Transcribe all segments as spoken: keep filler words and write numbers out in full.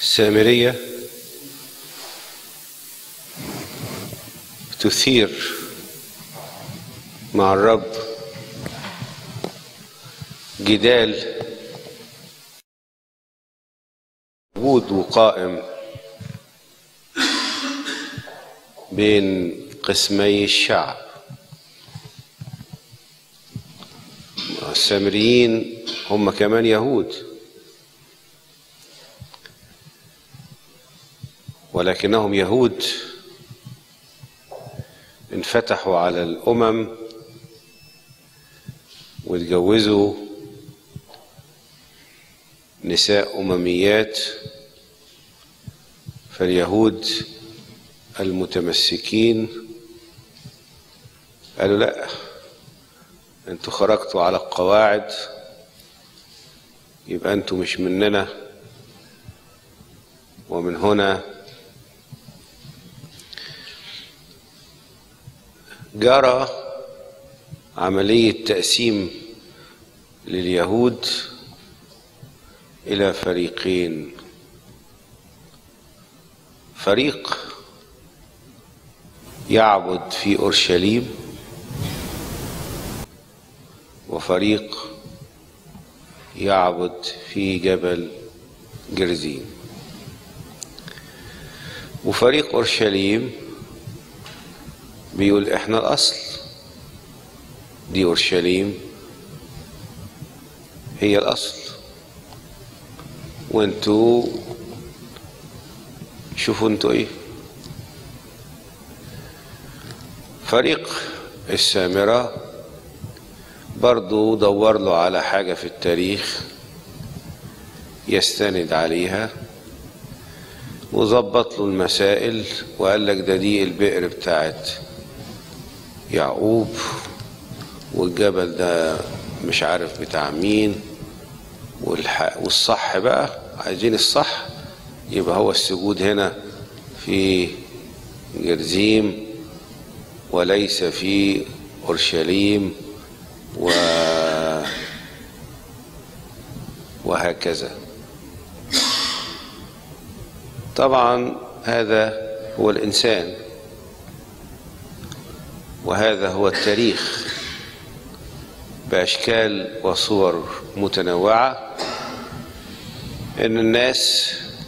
السامرية تثير مع الرب جدال موجود وقائم بين قسمي الشعب. السامريين هم كمان يهود، ولكنهم يهود انفتحوا على الأمم واتجوزوا نساء أمميات، فاليهود المتمسكين قالوا لا، انتوا خرجتوا على القواعد، يبقى انتوا مش مننا. ومن هنا جرى عملية تقسيم لليهود إلى فريقين: فريق يعبد في أورشليم، وفريق يعبد في جبل جرزيم. وفريق أورشليم بيقول احنا الأصل، دي أورشليم هي الأصل، وانتوا شوفوا انتوا ايه. فريق السامرة برضو دور له على حاجة في التاريخ يستند عليها، وظبط له المسائل وقال لك ده دي البئر بتاعت يعقوب، والجبل ده مش عارف بتاع مين، والصح بقى عايزين الصح، يبقى هو السجود هنا في جرزيم وليس في أورشليم، و وهكذا. طبعا هذا هو الإنسان، وهذا هو التاريخ بأشكال وصور متنوعة، إن الناس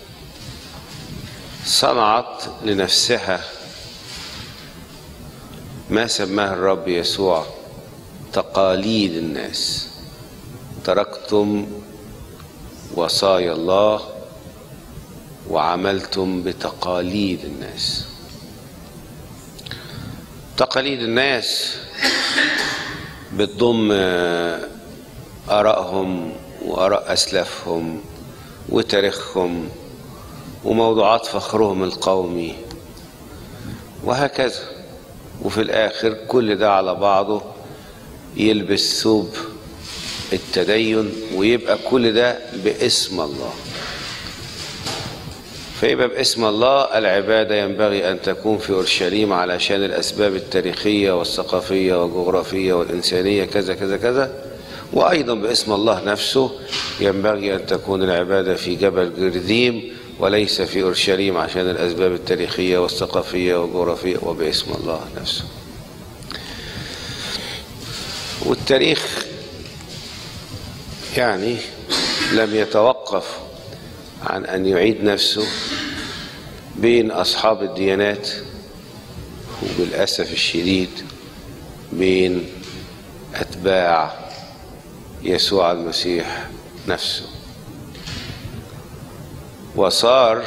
صنعت لنفسها ما سماه الرب يسوع تقاليد الناس. تركتم وصايا الله وعملتم بتقاليد الناس. تقاليد الناس بتضم آرائهم وآراء أسلافهم وتاريخهم وموضوعات فخرهم القومي وهكذا، وفي الآخر كل ده على بعضه يلبس ثوب التدين، ويبقى كل ده باسم الله. فيبقى باسم الله العبادة ينبغي أن تكون في أورشليم علشان الأسباب التاريخية والثقافية والجغرافية والإنسانية كذا كذا كذا، وأيضا باسم الله نفسه ينبغي أن تكون العبادة في جبل جرزيم وليس في أورشليم عشان الأسباب التاريخية والثقافية والجغرافية، وباسم الله نفسه. والتاريخ يعني لم يتوقف عن أن يعيد نفسه بين أصحاب الديانات، وبالأسف الشديد بين أتباع يسوع المسيح نفسه. وصار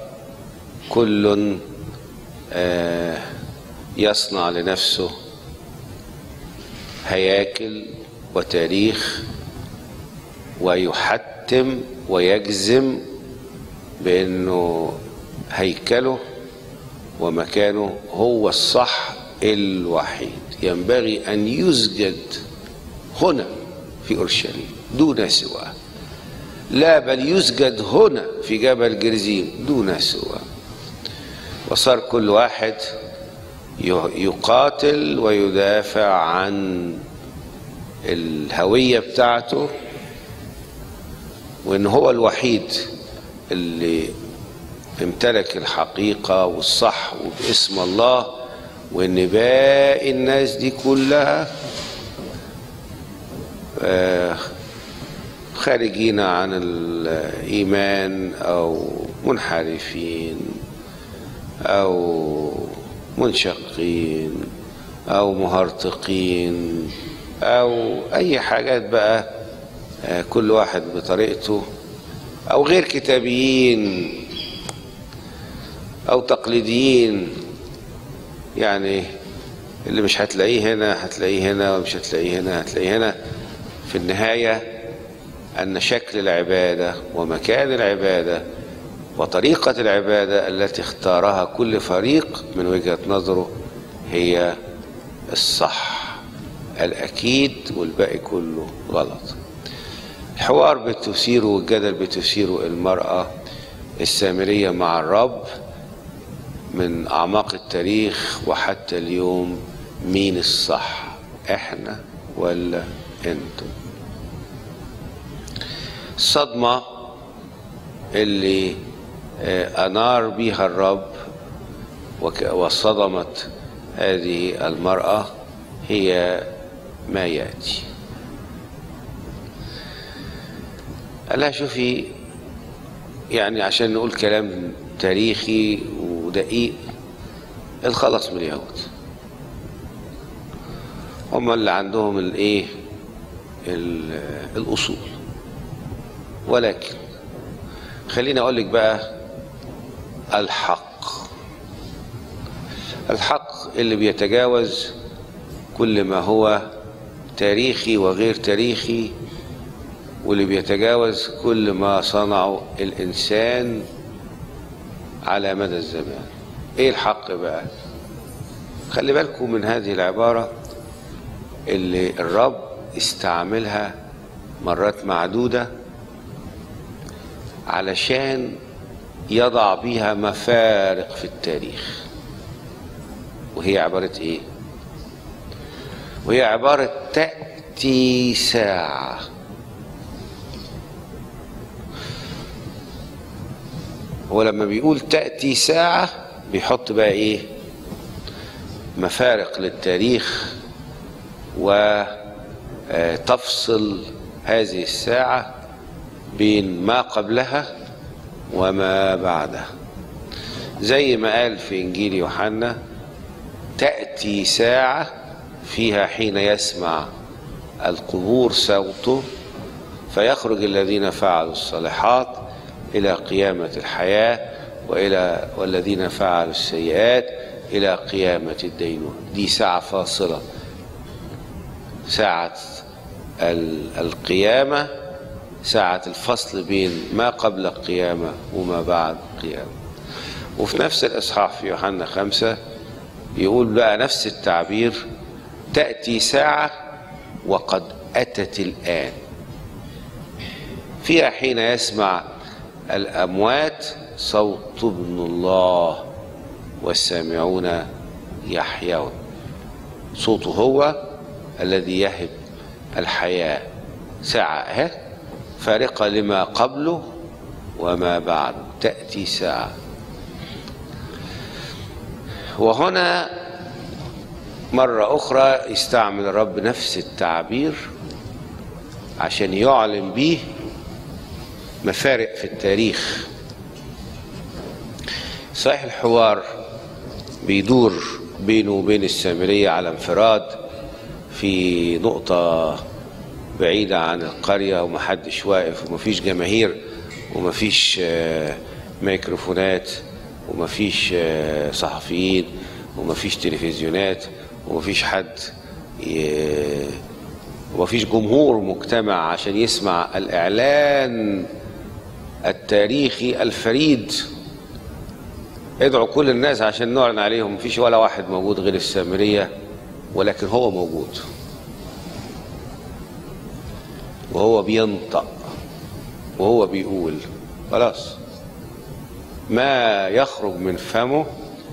كل يصنع لنفسه هياكل وتاريخ، ويحتم ويجزم بأنه هيكله ومكانه هو الصح الوحيد، ينبغي أن يسجد هنا في أورشليم دون سواه، لا بل يسجد هنا في جبل جرزيم دون سواه. وصار كل واحد يقاتل ويدافع عن الهوية بتاعته، وإن هو الوحيد اللي امتلك الحقيقة والصح وباسم الله، وإن باقي الناس دي كلها خارجين عن الإيمان أو منحرفين أو منشقين أو مهرطقين أو أي حاجات بقى، كل واحد بطريقته، أو غير كتابيين أو تقليديين. يعني اللي مش هتلاقيه هنا هتلاقيه هنا، ومش هتلاقيه هنا هتلاقيه هنا. في النهاية أن شكل العبادة ومكان العبادة وطريقة العبادة التي اختارها كل فريق من وجهة نظره هي الصح الأكيد، والباقي كله غلط. الحوار بتثيره والجدل بتثيره المرأة السامرية مع الرب من أعماق التاريخ وحتى اليوم. مين الصح، احنا ولا انتم؟ الصدمة اللي أنار بها الرب وصدمت هذه المرأة هي ما يأتي. قال لها شوفي، يعني عشان نقول كلام تاريخي ودقيق، الخلاص من اليهود هم اللي عندهم الايه الاصول، ولكن خليني اقول لك بقى الحق الحق اللي بيتجاوز كل ما هو تاريخي وغير تاريخي، واللي بيتجاوز كل ما صنعه الإنسان على مدى الزمان. ايه الحق بقى؟ خلي بالكم من هذه العبارة اللي الرب استعملها مرات معدودة علشان يضع بها مفارق في التاريخ. وهي عبارة ايه؟ وهي عبارة تأتي ساعة. هو لما بيقول تأتي ساعة بيحط بقى ايه؟ مفارق للتاريخ، وتفصل هذه الساعة بين ما قبلها وما بعدها. زي ما قال في إنجيل يوحنا: تأتي ساعة فيها حين يسمع القبور صوته فيخرج الذين فعلوا الصالحات إلى قيامة الحياة، وإلى والذين فعلوا السيئات إلى قيامة الدينونة. دي ساعة فاصلة، ساعة القيامة، ساعة الفصل بين ما قبل القيامة وما بعد القيامة. وفي نفس الإصحاح في يوحنا خمسة يقول بقى نفس التعبير: تأتي ساعة وقد أتت الآن فيها حين يسمع الأموات صوت ابن الله والسامعون يحيون. صوته هو الذي يهب الحياة. ساعة اهي فارقة لما قبله وما بعده. تأتي ساعة. وهنا مرة أخرى يستعمل الرب نفس التعبير عشان يعلن به مفارق في التاريخ. صحيح الحوار بيدور بينه وبين السامرية على انفراد في نقطة بعيدة عن القرية، ومحدش واقف، ومفيش جماهير، ومفيش ميكروفونات، ومفيش صحفيين، ومفيش تلفزيونات، ومفيش حد ومفيش جمهور مجتمع عشان يسمع الإعلان التاريخي الفريد. ادعوا كل الناس عشان نعلن عليهم. مفيش ولا واحد موجود غير السامرية، ولكن هو موجود وهو بينطق وهو بيقول. خلاص، ما يخرج من فمه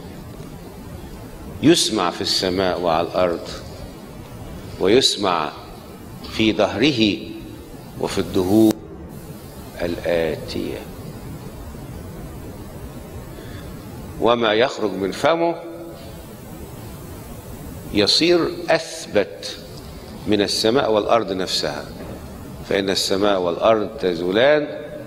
يسمع في السماء وعلى الأرض، ويسمع في ظهره وفي الدهور الآتية. وما يخرج من فمه يصير أثبت من السماء والأرض نفسها، فإن السماء والأرض تزولان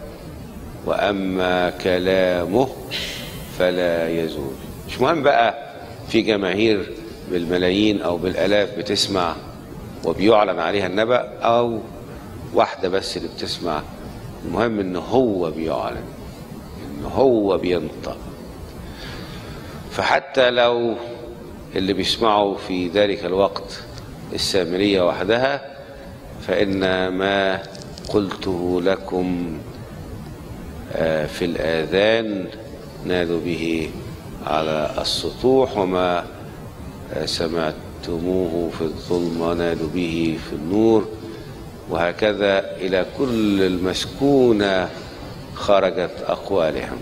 وأما كلامه فلا يزول. مش مهم بقى في جماهير بالملايين أو بالآلاف بتسمع وبيعلن عليها النبأ، أو واحدة بس اللي بتسمع، المهم إن هو بيعلن، إن هو بينطق. فحتى لو اللي بيسمعوا في ذلك الوقت السامرية وحدها، فإن ما قلته لكم في الآذان نادوا به على السطوح، وما سمعتموه في الظلمة نادوا به في النور، وهكذا إلى كل المسكونة خرجت أقوالهم.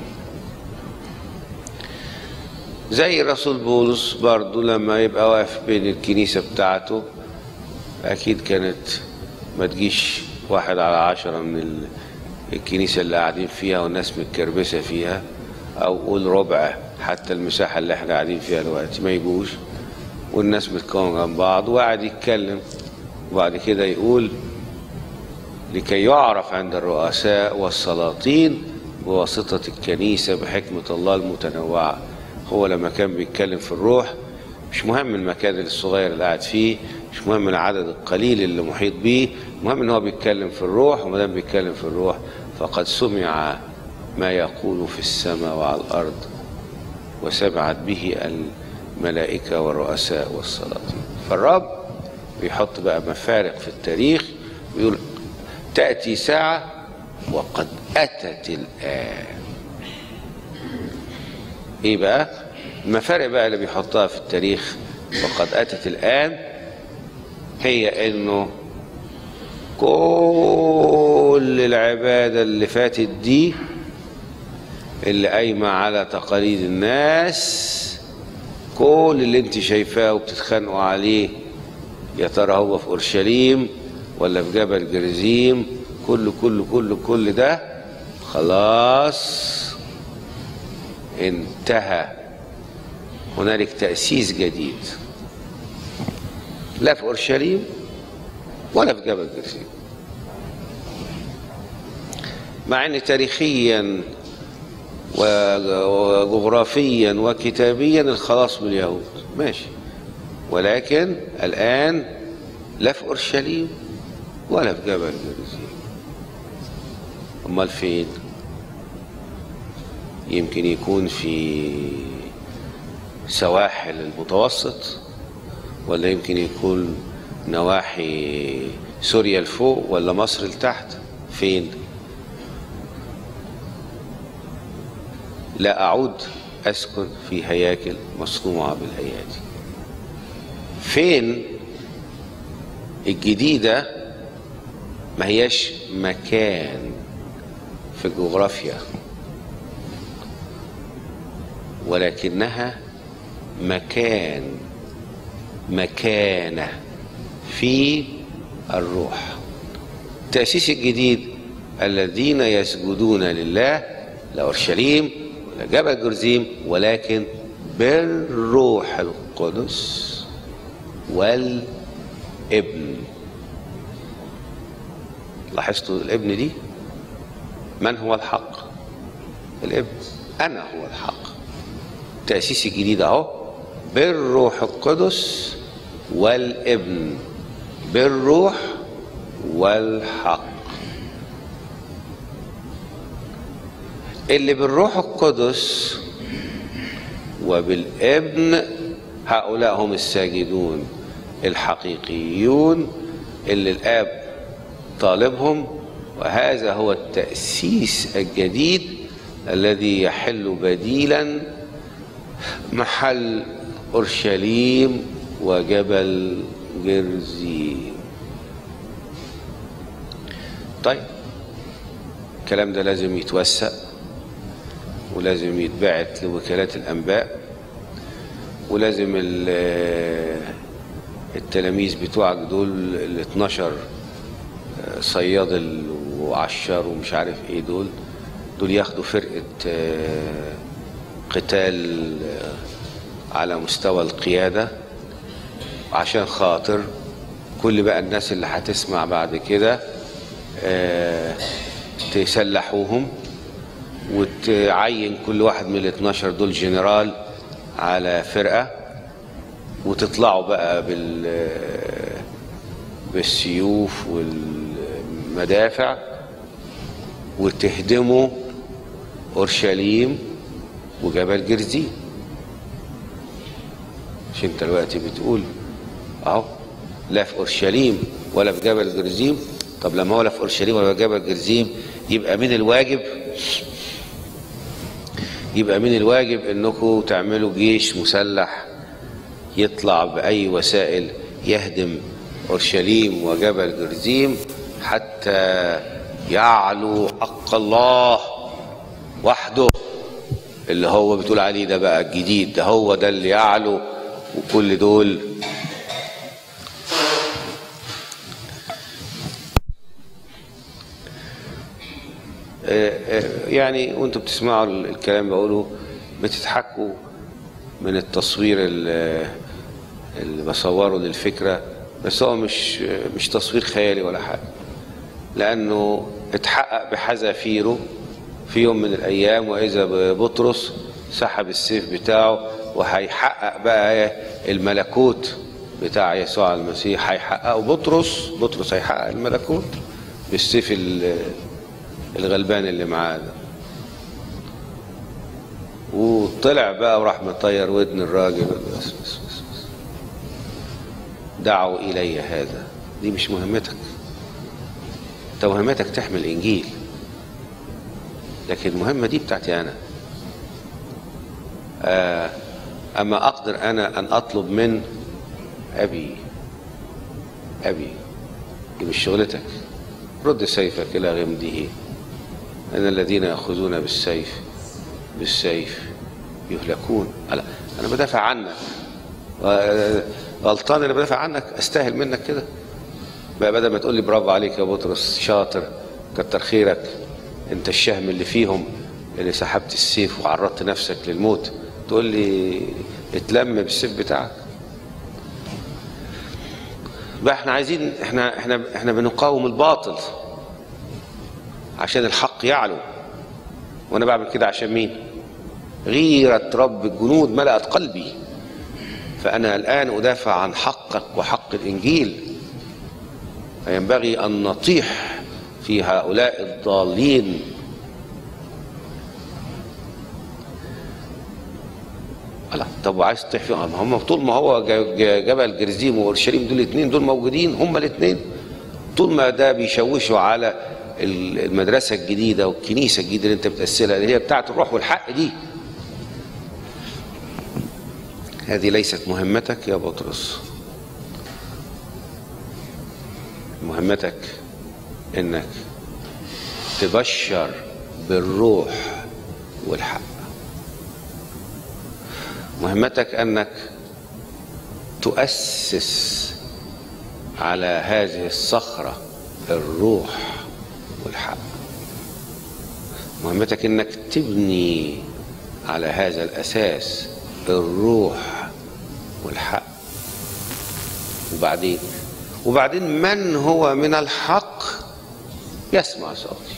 زي الرسول بولس برضو لما يبقى واقف بين الكنيسة بتاعته، أكيد كانت ما تجيش واحد على عشرة من الكنيسة اللي قاعدين فيها والناس متكربسة فيها، أو قول ربع حتى المساحة اللي احنا قاعدين فيها دلوقتي ما يجوش، والناس متكون جنب بعض وقاعد يتكلم، وبعد كده يقول لكي يعرف عند الرؤساء والسلاطين بواسطة الكنيسة بحكمة الله المتنوعة. هو لما كان بيتكلم في الروح، مش مهم المكان الصغير اللي قاعد فيه، مش مهم العدد القليل اللي محيط بيه، المهم ان هو بيتكلم في الروح، وما دام بيتكلم في الروح فقد سمع ما يقول في السماء وعلى الأرض، وسمعت به الملائكة والرؤساء والسلاطين. فالرب بيحط بقى مفارق في التاريخ، ويقول تأتي ساعة وقد أتت الآن. ايه بقى المفارق بقى اللي بيحطها في التاريخ وقد أتت الآن؟ هي انه كل العبادة اللي فاتت دي اللي قايمة على تقاليد الناس، كل اللي انت شايفاه وبتتخانقوا عليه، يا ترى هو في أورشليم ولا في جبل جرزيم، كل كل كل كل ده خلاص انتهى. هنالك تأسيس جديد، لا في أورشليم ولا في جبل جرزيم، مع ان تاريخيا وجغرافيا وكتابيا الخلاص من اليهود ماشي، ولكن الآن لا في أورشليم ولا في جبل جرزيم. امال فين؟ يمكن يكون في سواحل المتوسط، ولا يمكن يكون نواحي سوريا لفوق ولا مصر لتحت. فين؟ لا أعود أسكن في هياكل مصنوعة بالأيادي. فين؟ الجديدة ما هياش مكان في الجغرافيا، ولكنها مكان، مكانة في الروح. التأسيس الجديد الذين يسجدون لله، لا أورشليم ولا جبل جرزيم، ولكن بالروح القدس والابن. لاحظتوا الابن دي؟ من هو الحق؟ الابن. أنا هو الحق. التأسيس الجديد اهو، بالروح القدس والابن، بالروح والحق. اللي بالروح القدس وبالابن هؤلاء هم الساجدون الحقيقيون اللي الآب طالبهم، وهذا هو التأسيس الجديد الذي يحل بديلا محل أورشليم وجبل جرزيم. طيب الكلام ده لازم يتوسع، ولازم يتبعت لوكالات الأنباء، ولازم التلاميذ بتوعك دول ال اتناشر صياد وعشار ومش عارف ايه، دول دول ياخدوا فرقة قتال على مستوى القيادة، عشان خاطر كل بقى الناس اللي هتسمع بعد كده اه تسلحوهم، وتعين كل واحد من الاتناشر دول جنرال على فرقة، وتطلعوا بقى بال بالسيوف والمدافع وتهدموا أورشليم وجبل جرزيم. مش انت دلوقتي بتقول اهو لا في أورشليم ولا في جبل جرزيم؟ طب لما هو لا في أورشليم ولا في جبل جرزيم، يبقى من الواجب يبقى من الواجب انكم تعملوا جيش مسلح يطلع بأي وسائل يهدم أورشليم وجبل جرزيم حتى يعلو حق الله وحده، اللي هو بتقول عليه ده بقى الجديد، ده هو ده اللي يعلو، وكل دول يعني وانتوا بتسمعوا الكلام بقوله بتضحكوا من التصوير اللي بصوره للفكرة، بس هو مش مش تصوير خيالي ولا حاجة، لأنه اتحقق بحذافيره في يوم من الأيام، وإذا بطرس سحب السيف بتاعه، وهيحقق بقى الملكوت بتاع يسوع المسيح، هيحققه بطرس بطرس هيحقق الملكوت بالسيف الغلبان اللي معاه ده. وطلع بقى وراح مطير ودن الراجل، بس بس بس دعوا إلي هذا. دي مش مهمتك، انت مهمتك تحمل إنجيل، لكن المهمة دي بتاعتي أنا. آه أما أقدر أنا أن أطلب من أبي أبي دي مش شغلتك. رد سيفك إلى غمده، أن الذين يأخذون بالسيف بالسيف يهلكون. أنا بدافع عنك، غلطان اللي بدافع عنك، أستاهل منك كده بقى؟ بدل ما تقول لي برافو عليك يا بطرس شاطر كتر خيرك، أنت الشهم اللي فيهم اللي سحبت السيف وعرضت نفسك للموت، تقول لي اتلم بالسيف بتاعك. بقى احنا عايزين احنا احنا احنا بنقاوم الباطل عشان الحق يعلو. وانا بعمل كده عشان مين؟ غيرة رب الجنود ملأت قلبي، فأنا الآن أدافع عن حقك وحق الإنجيل، فينبغي أن نطيح في هؤلاء الضالين. لا طب عايز تطيح فيهم؟ هم طول ما هو جبل جرزيم وأورشليم دول الاثنين دول موجودين، هم الاثنين طول ما ده بيشوشوا على المدرسة الجديدة والكنيسة الجديدة اللي انت بتأسسها اللي هي بتاعت الروح والحق دي. هذه ليست مهمتك يا بطرس، مهمتك انك تبشر بالروح والحق، مهمتك انك تؤسس على هذه الصخرة الروح والحق، مهمتك انك تبني على هذا الاساس الروح والحق. وبعدين وبعدين من هو من الحق يسمع صوتي،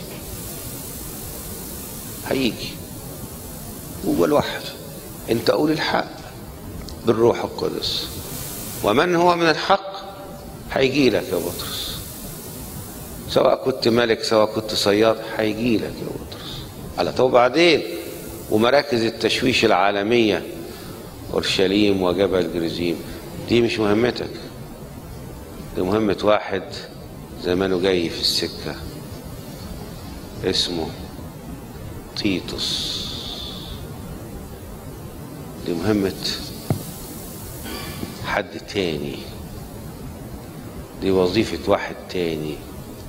هيجي هو لوحده. انت قول الحق بالروح القدس، ومن هو من الحق هيجي لك يا بطرس، سواء كنت ملك سواء كنت صياد هيجي لك يا بطرس. على طب بعدين ومراكز التشويش العالمية أورشليم وجبل جرزيم دي مش مهمتك، دي مهمة واحد زمانه جاي في السكة اسمه تيتوس، دي مهمة حد تاني، دي وظيفة واحد تاني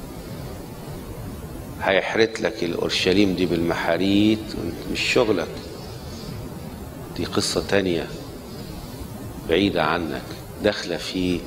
هيحرت لك الأورشليم دي بالمحاريت، مش شغلك، دي قصة تانية بعيدة عنك داخلة في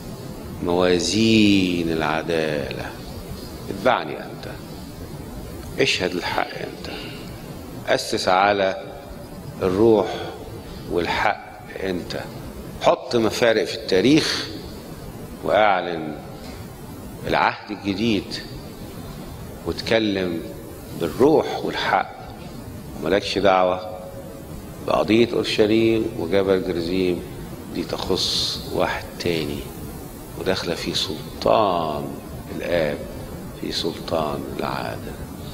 موازين العدالة. اتبعني أنت، اشهد الحق أنت، أسس على الروح والحق انت. حط مفارق في التاريخ واعلن العهد الجديد واتكلم بالروح والحق، مالكش دعوة بقضية أورشليم وجبل جرزيم، دي تخص واحد تاني وداخلة في سلطان الآب، في سلطان العادة.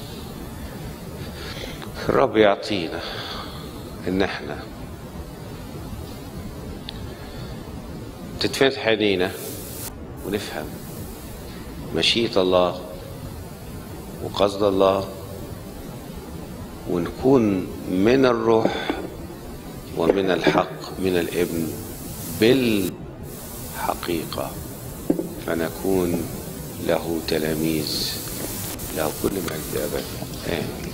الرب يعطينا ان احنا تتفتح عينينا ونفهم مشيئة الله وقصد الله، ونكون من الروح ومن الحق من الابن بالحقيقة، فنكون له تلاميذ، له كل مجد أبدا. آمين.